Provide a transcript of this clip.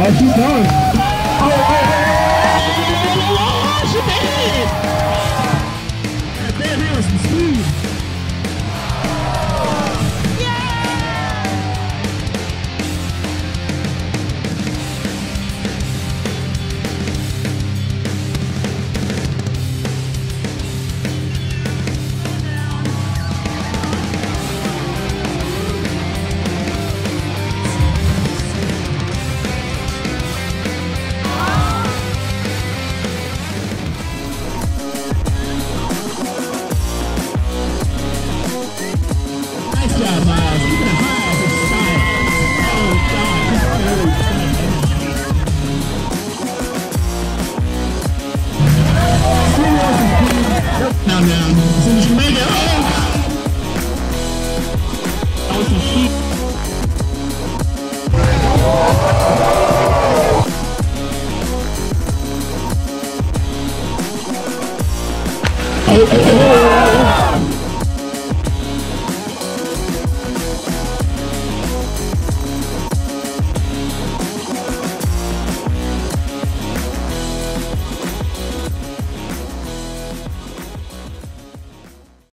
Oh, she's going. Oh, she made it! There was some speed. Nice job, Miles. Keeping it high with style. Oh, God. Now, as soon as you make it,